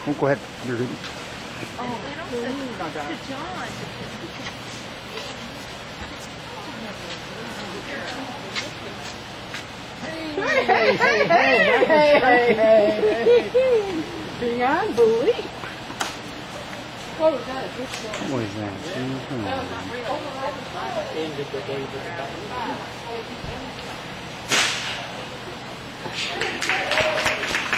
Oh, go ahead. You're good. Oh, to John. Hey. Beyond belief. What was that? What is that?